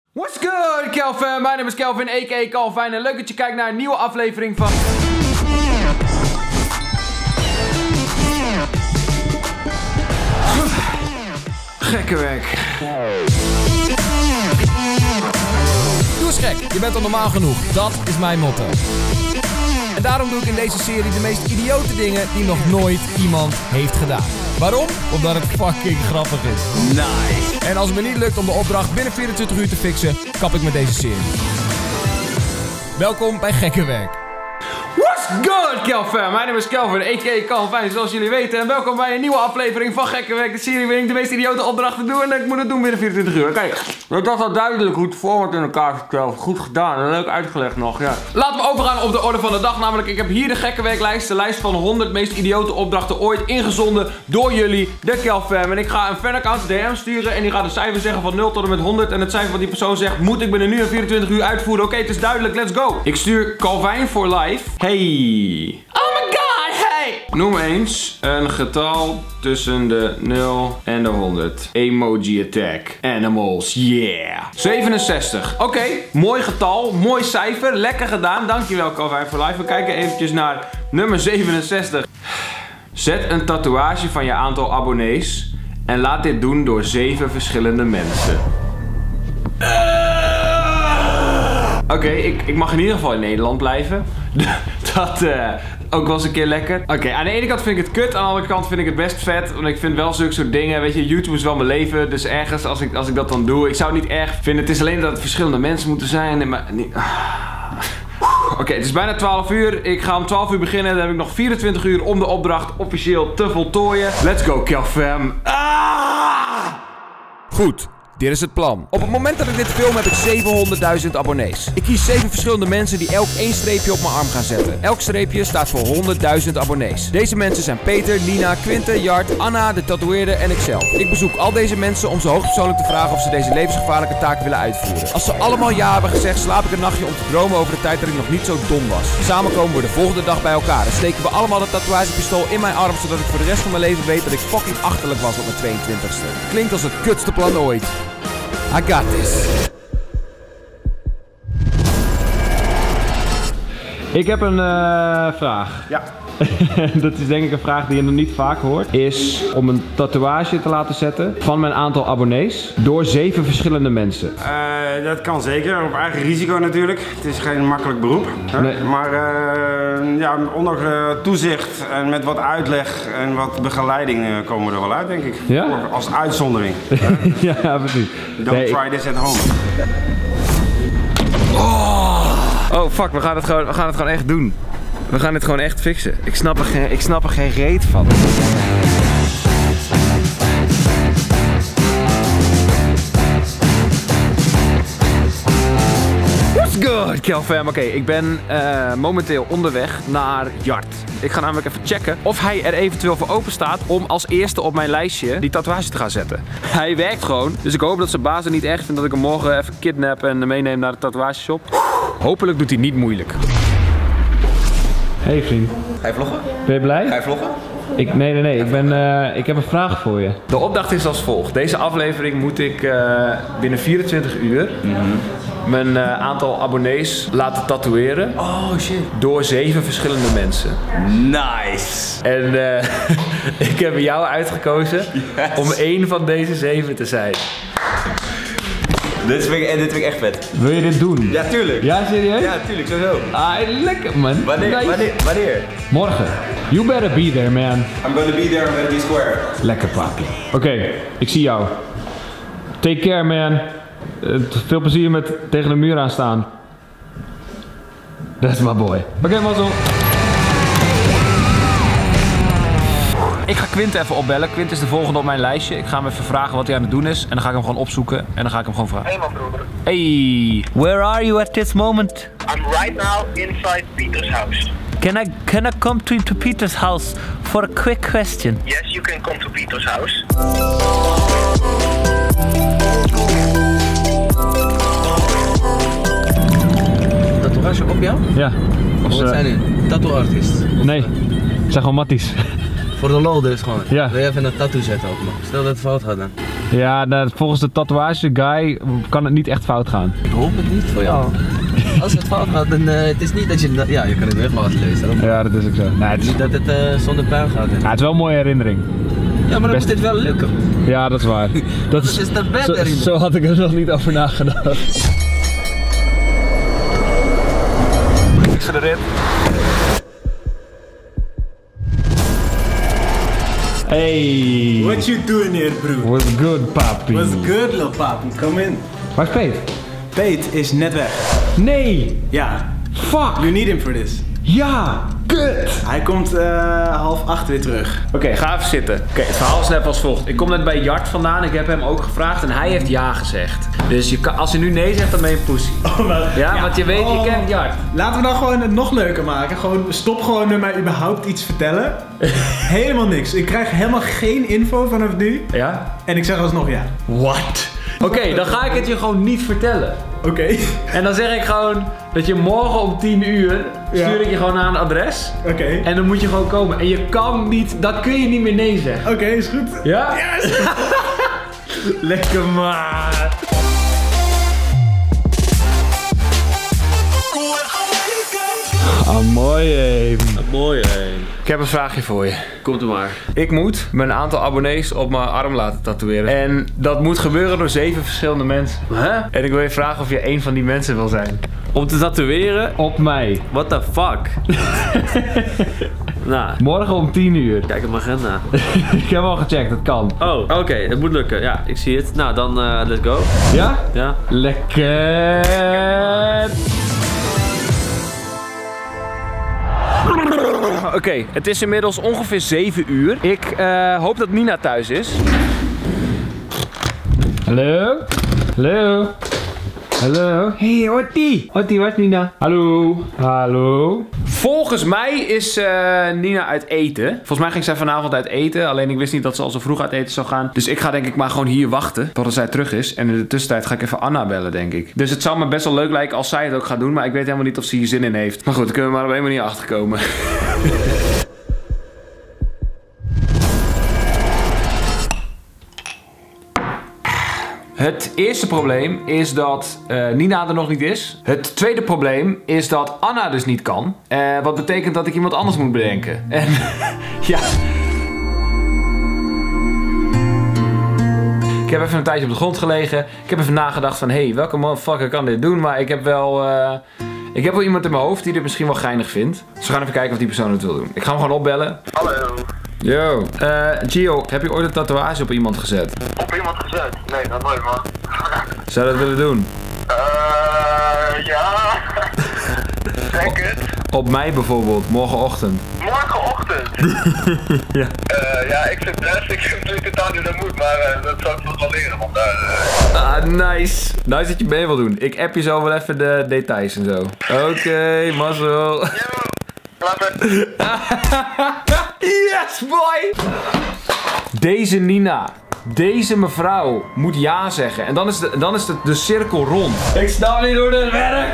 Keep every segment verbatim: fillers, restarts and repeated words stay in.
What's good, Kelvin? Mijn naam is Kelvin, a k a. Calvin. En leuk dat je kijkt naar een nieuwe aflevering van... Gekke werk. Doe eens gek, je bent al normaal genoeg. Dat is mijn motto. En daarom doe ik in deze serie de meest idiote dingen die nog nooit iemand heeft gedaan. Waarom? Omdat het fucking grappig is. Nice. En als het me niet lukt om de opdracht binnen vierentwintig uur te fixen, kap ik met deze serie. Welkom bij Gekke Werk. What's good, Kelvin? Mijn naam is Kelvin, a k a. Calvin, zoals jullie weten. En welkom bij een nieuwe aflevering van Gekke Werk. De serie waarin ik de meest idiote opdrachten doe. En ik moet het doen binnen vierentwintig uur. Kijk, dat was al duidelijk hoe het format in elkaar verteld. Goed gedaan en leuk uitgelegd nog, ja. Laten we overgaan op de orde van de dag. Namelijk, ik heb hier de Gekke Werklijst. De lijst van de honderd meest idiote opdrachten ooit ingezonden door jullie, de Kelvin. En ik ga een fanaccount D M sturen. En die gaat een cijfer zeggen van nul tot en met honderd. En het cijfer wat die persoon zegt, moet ik binnen nu en vierentwintig uur uitvoeren. Oké, okay, het is duidelijk, let's go. Ik stuur Calvin voor live. Hey. Oh my god, hey! Noem eens een getal tussen de nul en de honderd. Emoji attack. Animals, yeah. zevenenzestig. Oké, okay, mooi getal, mooi cijfer. Lekker gedaan. Dankjewel, Calvin, voor live. We kijken eventjes naar nummer zevenenzestig. Zet een tatoeage van je aantal abonnees en laat dit doen door zeven verschillende mensen. Oké, okay, ik, ik mag in ieder geval in Nederland blijven. Dat uh, ook wel eens een keer lekker. Oké, okay, aan de ene kant vind ik het kut, aan de andere kant vind ik het best vet. Want ik vind wel zulke soort dingen, weet je, YouTube is wel mijn leven. Dus ergens, als ik, als ik dat dan doe, ik zou het niet erg vinden. Het is alleen dat het verschillende mensen moeten zijn. Maar, nee, ah. Oké, okay, het is bijna twaalf uur. Ik ga om twaalf uur beginnen. Dan heb ik nog vierentwintig uur om de opdracht officieel te voltooien. Let's go, Kelvin. Ah! Goed. Dit is het plan. Op het moment dat ik dit film heb ik zevenhonderdduizend abonnees. Ik kies zeven verschillende mensen die elk één streepje op mijn arm gaan zetten. Elk streepje staat voor honderdduizend abonnees. Deze mensen zijn Peter, Lina, Quinte, Jart, Anna, de tatoeëerder en ikzelf. Ik bezoek al deze mensen om ze hoogstpersoonlijk te vragen of ze deze levensgevaarlijke taak willen uitvoeren. Als ze allemaal ja hebben gezegd, slaap ik een nachtje om te dromen over de tijd dat ik nog niet zo dom was. Samen komen we de volgende dag bij elkaar en steken we allemaal dat tatoeagepistool in mijn arm, zodat ik voor de rest van mijn leven weet dat ik fucking achterlijk was op mijn tweeëntwintigste. Klinkt als het kutste plan ooit. I got this. Ik heb een uh, vraag. Ja. Dat is denk ik een vraag die je nog niet vaak hoort. Is om een tatoeage te laten zetten van mijn aantal abonnees door zeven verschillende mensen. Uh, dat kan zeker, op eigen risico natuurlijk. Het is geen makkelijk beroep. Hè? Nee. Maar uh, ja, onder uh, toezicht en met wat uitleg en wat begeleiding uh, komen we er wel uit, denk ik. Ja? Als uitzondering. Ja, precies. Don't nee, try ik... this at home. Oh. Oh fuck, we gaan, het gewoon, we gaan het gewoon echt doen. We gaan dit gewoon echt fixen. Ik snap er geen, ik snap er geen reet van. What's good, Kelvin? Oké, okay, ik ben uh, momenteel onderweg naar Jart. Ik ga namelijk even checken of hij er eventueel voor open staat om als eerste op mijn lijstje die tatoeage te gaan zetten. Hij werkt gewoon, dus ik hoop dat zijn baas het niet echt vindt dat ik hem morgen even kidnap en meeneem naar de tatoeageshop. Hopelijk doet hij niet moeilijk. Hey vriend. Ga je vloggen? Ben je blij? Ga je vloggen? Ik, nee, nee, nee. Ik, ben, uh, ik heb een vraag voor je. De opdracht is als volgt. Deze aflevering moet ik uh, binnen vierentwintig uur mm-hmm. mijn uh, aantal abonnees laten tatoeëren. Oh shit. Door zeven verschillende mensen. Nice. En uh, ik heb jou uitgekozen yes. om één van deze zeven te zijn. Dit vind, ik, dit vind ik echt vet. Wil je dit doen? Ja, tuurlijk. Ja, serieus? Ja, tuurlijk, sowieso. Ah, lekker man. Wanneer? Nice. Wanneer? Wanneer? Morgen. You better be there, man. I'm gonna be there, I'm gonna be square. Lekker papi. Oké, okay, ik zie jou. Take care, man. Uh, veel plezier met tegen de muur aan staan. That's my boy. Oké, okay, mazzel. Ik ga Quinte even opbellen. Quinte is de volgende op mijn lijstje. Ik ga hem even vragen wat hij aan het doen is. En dan ga ik hem gewoon opzoeken. En dan ga ik hem gewoon vragen. Hey man broeder. Hey. Where are you at this moment? I'm right now inside Peter's house. Can I can I come to, to Peter's house for a quick question? Yes, you can come to Peter's house. Tatoeage op jou? Ja. Of wat zijn die? Tattoo-artiest? Nee, ik zeg gewoon Matties. Voor de lol dus gewoon? Ja. Wil je even een tattoo zetten op me? Stel dat het fout gaat dan. Ja, nou, volgens de tatoeage guy kan het niet echt fout gaan. Ik hoop het niet voor jou. Als het fout gaat, dan uh, het is niet dat je... Ja, je kan het weer laten lezen. Ja, dat is ook zo. Nee, het is... Niet dat het uh, zonder pijn gaat. Ja, het is wel een mooie herinnering. Ja, maar dan Best... moet dit wel lukken. Ja, dat is waar. Dat is, is dat beter zo, zo had ik er nog niet over nagedacht. Ik zit erin. Hey. What you doing here, bro? What's good, papi? What's good, little papi? Come in. Waar is Peet? Peet is net weg. Nee! Ja. Fuck! You need him for this. Ja! Kut! Hij komt uh, half acht weer terug. Oké, okay, ga even zitten. Oké, okay, het verhaal is net als volgt. Ik kom net bij Jart vandaan. Ik heb hem ook gevraagd en hij heeft ja gezegd. Dus je kan, als hij nu nee zegt, dan ben je een pussy. Oh, maar, ja, ja, want je weet, oh. je kent Jart. Laten we dan gewoon het nog leuker maken. Gewoon, stop gewoon met mij überhaupt iets vertellen. Helemaal niks. Ik krijg helemaal geen info vanaf nu. Ja? En ik zeg alsnog ja. What? Oké, okay, dan ga ik het je gewoon niet vertellen. Oké. Okay. En dan zeg ik gewoon dat je morgen om tien uur stuur ik je gewoon naar een adres. Oké. Okay. En dan moet je gewoon komen. En je kan niet, dat kun je niet meer nee zeggen. Oké, okay, is goed. Ja? Yes! Lekker maar. Ah, mooi hé. Mooi hé. Ik heb een vraagje voor je. Komt er maar. Ik moet mijn aantal abonnees op mijn arm laten tatoeëren. En dat moet gebeuren door zeven verschillende mensen. Huh? En ik wil je vragen of je één van die mensen wil zijn. Om te tatoeëren? Op mij. What the fuck? Nou. Morgen om tien uur. Kijk op mijn agenda. Ik heb al gecheckt, dat kan. Oh, oké, okay, het moet lukken. Ja, ik zie het. Nou, dan uh, let's go. Ja? Ja. Lekker. Oké, okay, het is inmiddels ongeveer zeven uur. Ik uh, hoop dat Nina thuis is. Hallo? Hallo? Hallo? Hey, Otti! Otti, waar is Nina? Hallo? Hallo? Volgens mij is uh, Nina uit eten. Volgens mij ging zij vanavond uit eten. Alleen ik wist niet dat ze al zo vroeg uit eten zou gaan. Dus ik ga denk ik maar gewoon hier wachten totdat zij terug is. En in de tussentijd ga ik even Anna bellen, denk ik. Dus het zou me best wel leuk lijken als zij het ook gaat doen. Maar ik weet helemaal niet of ze hier zin in heeft. Maar goed, daar kunnen we maar op een manier achterkomen. Het eerste probleem is dat uh, Nina er nog niet is. Het tweede probleem is dat Anna dus niet kan. Uh, wat betekent dat ik iemand anders moet bedenken. En ja. Ik heb even een tijdje op de grond gelegen. Ik heb even nagedacht van, hé, hey, welke motherfucker kan dit doen? Maar ik heb wel... Uh, ik heb wel iemand in mijn hoofd die dit misschien wel geinig vindt. Dus we gaan even kijken of die persoon het wil doen. Ik ga hem gewoon opbellen. Hallo. Yo. Uh, Gio, heb je ooit een tatoeage op iemand gezet? Op iemand gezet? Nee, dat nooit, man. Zou je dat willen doen? Eh, uh, ja. Denk het. Op mij bijvoorbeeld, morgenochtend. Morgenochtend? Ja. Uh, ja, ik vind best. Ik vind natuurlijk totaal niet dat moet, maar uh, dat zou ik nog wel leren, want daar... Uh... Ah, nice. Nice dat je mee wil doen. Ik app je zo wel even de details en zo. Oké, okay, mazzel. Yo, later. Yes, boy! Deze Nina, deze mevrouw moet ja zeggen. En dan is de, dan is de, de cirkel rond. Ik snap niet hoe dit werkt.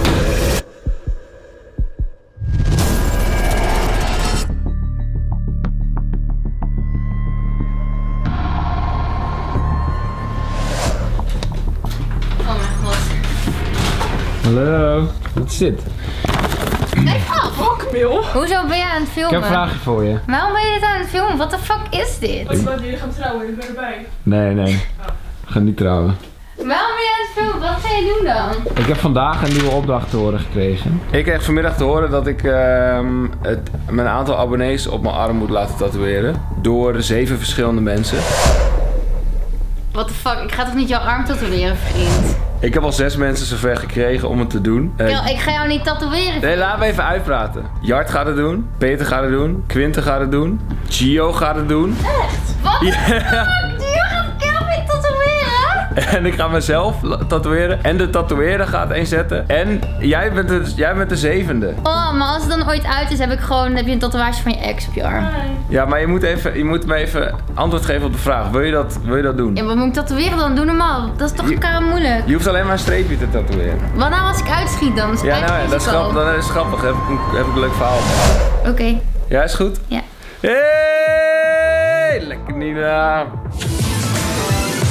Oh mijn god. Hallo, wat is dit? Nee, fuck, Bill. Hoezo ben je aan het filmen? Ik heb een vraagje voor je. Waarom ben je dit aan het filmen? What the fuck is dit? Wat is dat? Jullie gaan trouwen, ik ben erbij. Nee, nee. We gaan niet trouwen. Waarom ben je aan het filmen? Wat ga je doen dan? Ik heb vandaag een nieuwe opdracht te horen gekregen. Ik kreeg vanmiddag te horen dat ik uh, het, mijn aantal abonnees op mijn arm moet laten tatoeëren. Door zeven verschillende mensen. What the fuck? Ik ga toch niet jouw arm tatoeëren, vriend? Ik heb al zes mensen zover gekregen om het te doen. Uh, Yo, ik ga jou niet tatoeëren. Nee, laat me even uitpraten. Jart gaat het doen. Peter gaat het doen. Quinte gaat het doen. Gio gaat het doen. Echt? Wat? Ja. Gio gaat Kelvin tatoeëren? En ik ga mezelf tatoeëren. En de tatoeëerder gaat één zetten. En jij bent, de, jij bent de zevende. Oh, maar als het dan ooit uit is, heb ik gewoon heb je een tatoeage van je ex op je arm. Ja, maar je moet, even, je moet me even antwoord geven op de vraag. Wil je dat, wil je dat doen? Ja, wat moet ik tatoeëren dan? Doe normaal. Dat is toch elkaar moeilijk. Je hoeft alleen maar een streepje te tatoeëren. Wat nou als ik uitschiet dan? Is ja, nou ja, dat is grappig. Dan is het grappig. Heb ik een, heb ik een leuk verhaal. Oké. Okay. Ja, is goed? Ja. Hey, lekker Nina.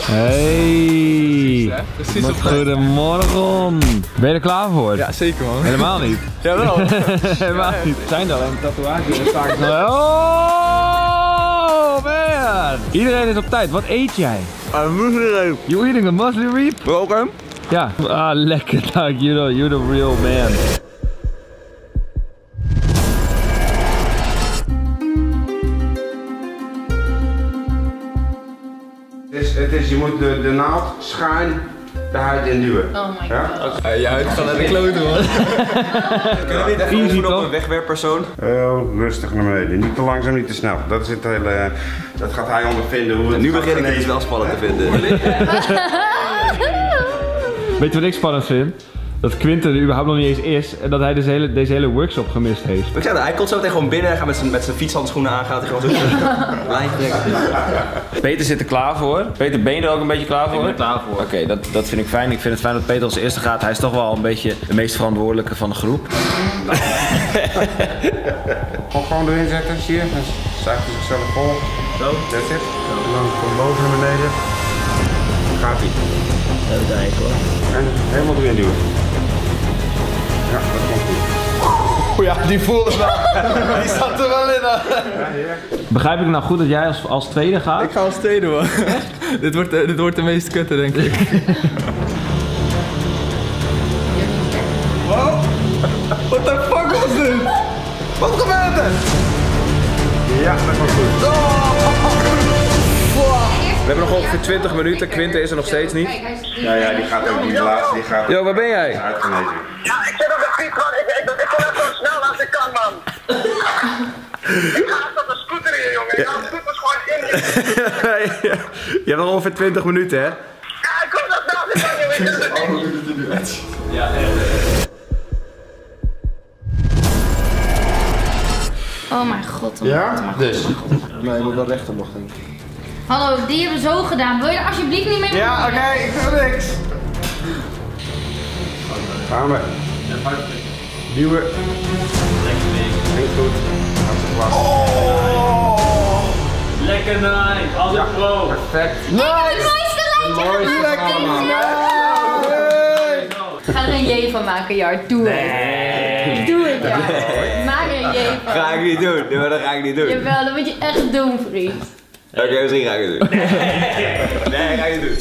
Hey! Precies op Goedemorgen! Ben je er klaar voor? Ja, zeker man. Helemaal niet. Jawel. Helemaal niet. Zijn er alleen tatoeages en sta ik nog. Oh man! Iedereen is op tijd. Wat eet jij? I'm Muslim. You eating a muesli reap? Welkom. Ja. Ah, lekker. Like, you know, you're the real man. Het is, het is, je moet de, de naald schuin de huid in duwen. Oh my Ja? god. Uh, je huid gaat naar de kloten man. Kunnen we niet even Easy, oefenen op toch? een wegwerppersoon? Heel rustig naar beneden. Niet te langzaam, niet te snel. Dat is het hele. Dat gaat hij ondervinden hoe het Nu gaat begin ik het genezen. wel spannend te vinden. Weet je wat ik spannend vind? Dat Quinten er überhaupt nog niet eens is en dat hij deze hele, deze hele workshop gemist heeft. Ik zeg het, hij komt zo meteen gewoon binnen, hij gaat met zijn, met zijn fietshandschoenen aan, gaat hij gewoon zo lijn trekken. Peter zit er klaar voor. Peter, ben je er ook een beetje klaar voor? Ik ben er klaar voor. Oké, okay, dat, dat vind ik fijn. Ik vind het fijn dat Peter als eerste gaat. Hij is toch wel een beetje de meest verantwoordelijke van de groep. Gewoon, gewoon erin zetten, zie je? Dan zuigt hij zichzelf vol. Zo, that's it. En dan van boven naar beneden. Dan gaat hij. Even kijken hoor. En helemaal erin duwen. Ja, dat komt goed. Oh ja, die voelde wel. Die zat er wel in. Ja, hier. Begrijp ik nou goed dat jij als, als tweede gaat? Ik ga als tweede man. dit, wordt de, dit wordt de meest kutte denk ik. Wow! What the fuck was dit? Wat gebeurt er? Ja, dat komt goed. We hebben nog ongeveer twintig minuten. Quinten is er nog steeds niet. Ja, ja, die gaat ook, die laatste, die gaat Yo, waar ben jij? uitgenezen. Ja, ik zit op de fiets, man. Ik, ik, ik kom echt zo snel als ik kan, man. Ik ga echt op de scooter hier, jongen. Ik ga de scooters gewoon in. Je hebt nog ongeveer twintig minuten, hè? Ja, ik kom zo snel als ik kan, jongen. Dit is het ding. Ja, echt. Oh mijn god. Oh Ja? mijn god, oh mijn god, Dus. oh mijn god. Nee, je moet wel rechter nog denk ik. Hallo, die hebben zo gedaan. Wil je er alsjeblieft niet mee Ja, oké, okay, ik wil niks. Gaan we. Duwen. Heel goed. Hartstikke vast. Lekker nice, als een pro. Perfect. Ik heb het mooiste lijntje gemaakt. Ik ga er een J van maken, Jart. Doe het. Doe het, Jart. Maak er een J van. Ga ik niet doen. Nee, maar dat ga ik niet doen. Oké, Jawel, dat moet je echt doen, vriend. okay, misschien ga ik het doen. Nee, nee, ga ik het doen.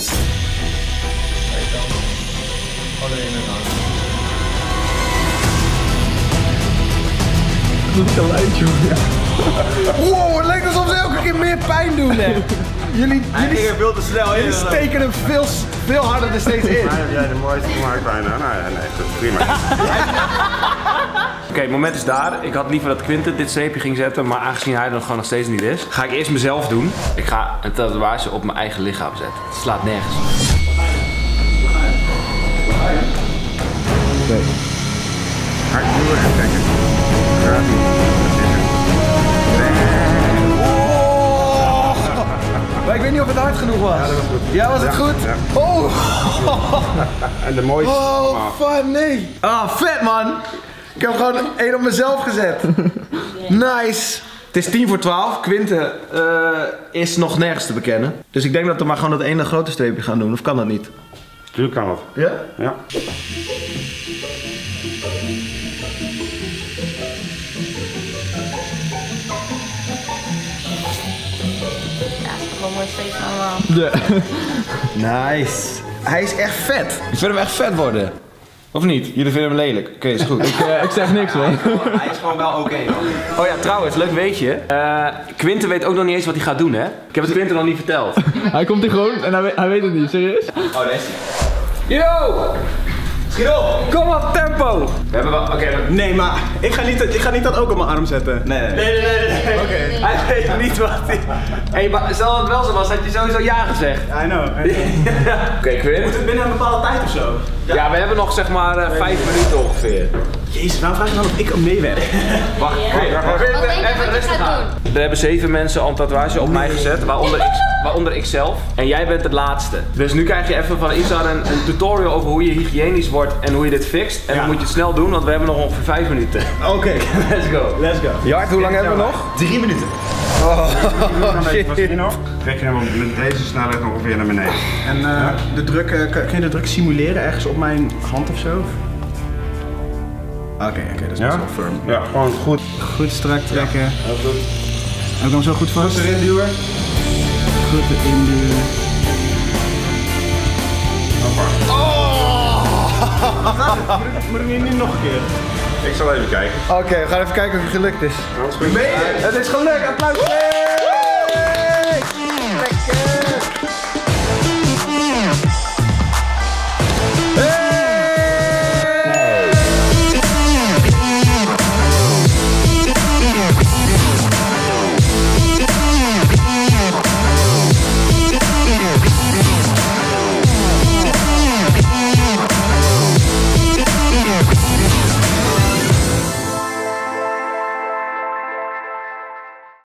Goed geluid, jongen. Wow, het lijkt alsof ze elke keer meer pijn doen, hè. Jullie, Hij ging er veel te snel in. jullie steken hem veel, veel harder er steeds in. Maar heb jij de mooiste gemaakt bijna? Nou ja, nee, dat is prima. Oké, okay, het moment is daar. Ik had liever dat Quinten dit streepje ging zetten, maar aangezien hij er gewoon nog steeds niet is, ga ik eerst mezelf doen. Ik ga een tatoeage op mijn eigen lichaam zetten. Het slaat nergens op. Ga ik duwen en trekken. Gaat niet. Maar ik weet niet of het hard genoeg was. Ja, dat was goed. Ja, was het Ja, goed? ja. Oh! En de mooiste. Oh, fuck, nee. Ah, vet man. Ik heb gewoon één op mezelf gezet. Nice. Het is tien voor twaalf. Quinten uh, is nog nergens te bekennen. Dus ik denk dat we maar gewoon dat ene grote streepje gaan doen. Of kan dat niet? Tuurlijk kan dat. Ja? Ja. Ja, dat is toch wel mooi steeds allemaal. Ja. Nice. Hij is echt vet. Ik vind hem echt vet worden. Of niet? Jullie vinden hem lelijk. Oké, okay, is goed. ik, uh, ik zeg niks, man. Hij is gewoon wel oké, okay, man. Oh ja, trouwens, leuk weetje. Uh, Quinten weet ook nog niet eens wat hij gaat doen, hè? Ik heb het Quinten nog niet verteld. Hij komt hier gewoon en hij weet, hij weet het niet. Serieus? Oh, daar is hij. Yo! Schiet op! Kom op, tempo! We hebben wel... Oké, okay, we... Nee, maar ik ga, niet, ik ga niet dat ook op mijn arm zetten. Nee, nee, Nee, nee, nee, nee. nee. Oké. Hij weet niet wat hij... Hey, maar stel dat het wel zo was, had je sowieso ja gezegd. I know. Oké, okay, Quint. het binnen een bepaalde tijd of zo? Ja, ja we hebben nog zeg maar uh, vijf minuten ongeveer. Jezus, waarom vraag je dan of ik ook meewerk? Wacht, Ja. Quint, Wat denk je even wat je rustig gaat aan. Er hebben zeven mensen al een tatoeage op mij gezet, waaronder ik, waaronder ik zelf. En jij bent het laatste. Dus nu krijg je even van Isa een, een tutorial over hoe je hygiënisch wordt en hoe je dit fixt. En Ja. dan moet je het snel doen, want we hebben nog ongeveer vijf minuten. Oké. Let's go. Let's go. Jart, hoe lang hebben we nog? Drie minuten. Oh, shit. Trek je hem met deze snelheid ongeveer naar beneden. En uh, ja? de druk, uh, kun je de druk simuleren ergens op mijn hand of zo? Oké, okay, oké, okay, dat is best wel firm. Ja, gewoon goed. Goed strak trekken. Ja, heel goed. Heb ik hem zo goed vast? Goed erin duwen. Goed erin duwen. Oh! Moet ik hier niet nog een keer? Ik zal even kijken. Oké, okay, we gaan even kijken of het gelukt is. Dat is goed. Het is gelukt, applaus!